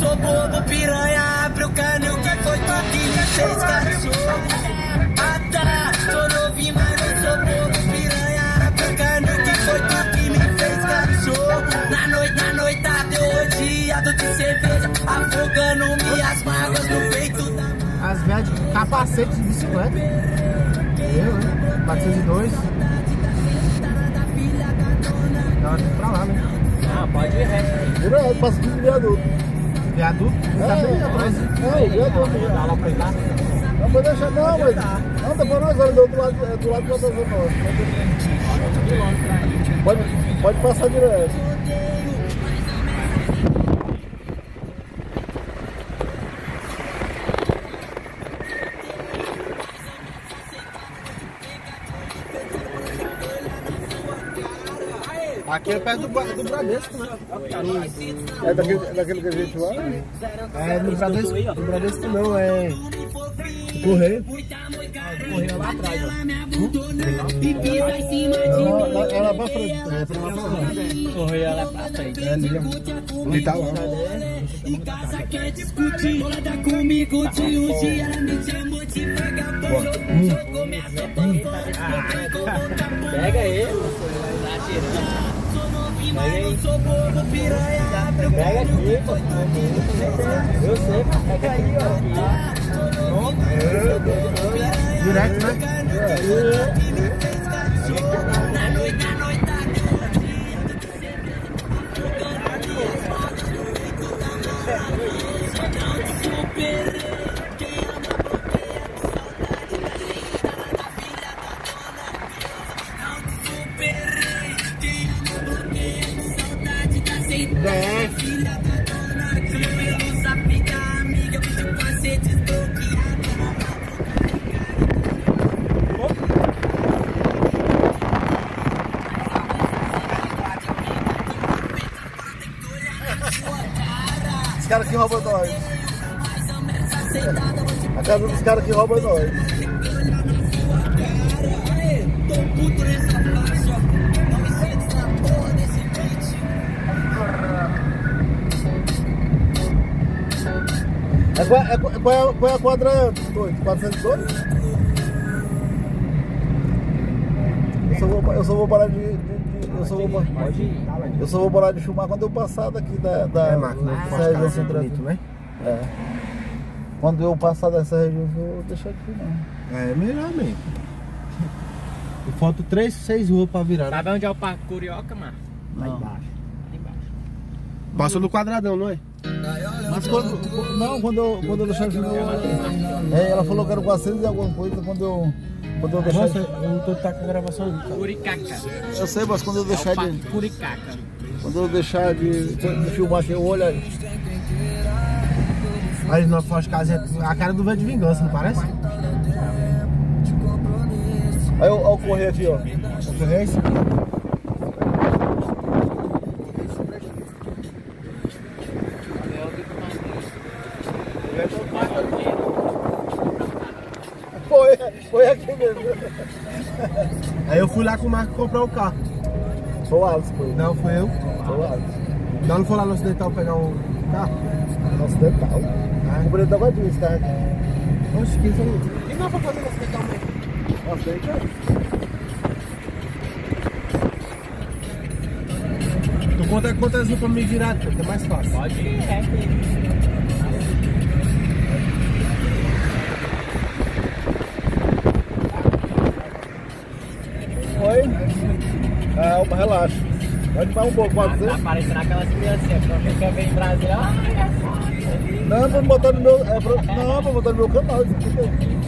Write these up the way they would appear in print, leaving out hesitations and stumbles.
sou bobo, piranha, abre o canil, que foi tu que me fez cachorro. Atrás, sou novinho, mas não sou bobo, piranha, abre o canil, que foi tu que me fez cachorro. Na noitada eu odiado de cerveja, afogando minhas mágoas no peito da mão. As velhas de capacete de bicicleta. Eu, né? 402. Dá hora de ir pra lá, né? Ah, pode ir reto. Direto, passa tudo de viaduto. Viaduto? Tá bem atrás. É, viaduto. Dá lá pra ir lá. Não pode deixar, não, mas. Não, tá pra nós, olha, do lado da Zona Norte. Pode passar direto. Aqui é perto do Bradesco, né? É daquele que a gente vai? É no Bradesco não, é o Correio. Correu lá atrás, ó. Ela vai pra frente. Correu lá pra frente. É ali, ó. Ele tá lá. Em casa quer discutir, roda comigo de um dia, ela me chamou de vagabundo. Jogou minha sopa Pega ele. Tá tirando. Sou novinho, mas não sou bobo, piranha. Pega aqui, pô. Eu sei, pega aí, ó. Direto, né? Na noite, filha da dona, cabelo zap da amiga, bicho cacete desbloqueado. Os caras que roubam nós. A casa dos caras que roubam nós. Tô puto nessa faixa, 900 na porra desse beat. Qual é a quadra antes? 402? Eu só vou parar de eu só vou parar de filmar quando eu passar daqui da região central, né? É. Quando eu passar dessa região, eu vou deixar de filmar. É melhor mesmo. Eu falta 3, 6 ruas pra virar. Sabe onde é o Parque Curioca, mano? Lá embaixo. Lá embaixo. Passou no quadradão, não é? Mas quando eu deixar de filmar, ela falou que era 400 e alguma coisa, quando eu deixar Nossa, eu não tô com a gravação ali, cara. Curicaca. Eu sei, mas quando eu deixar Parque Curicaca. Quando eu deixar de filmar aqui, eu olho aí. Aí nós faz casinha, a cara do velho de vingança, não parece? Aí o correio aqui, ó. O correio é esse? Foi aqui mesmo. Aí eu fui lá com o Marco comprar o carro. Foi o Alisson, foi. Não, foi eu. Foi o Alisson. Não foi lá no Ocidental pegar o carro? Nossa, Ocidental. Comprei da Guadinha esse carro aqui. Oxe, 15 anos. O que nós vamos fazer no Ocidental mesmo? Nossa, aí, cara. Tu conta quantas ruas pra me virar, que é mais fácil. Pode ir reto aí. Oi? Calma, relaxa. Pode parar um pouco, pode ser? Tá parecendo aquelas criancinhas que quer ver em Brasília. Não, pra botar no meu. Não, pra botar no meu canal. Isso aqui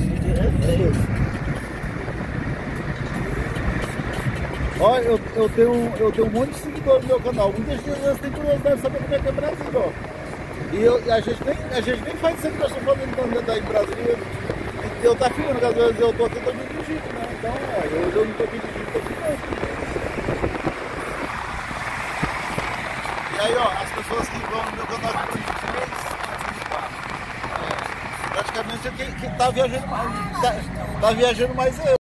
ó, eu tenho um monte de seguidores no meu canal. Muitas vezes tem curiosidade de saber como é que é Brasília, ó. E a gente nem faz sempre que eu estou falando em Brasília. Eu tá filmando, porque às vezes eu tô aqui, tô me dirigindo, né? Então, ó, eu não tô me dirigindo, tô filmando. E aí, ó, as pessoas que vão no meu canal de 3, praticamente quem tá viajando mais, tá viajando mais eu.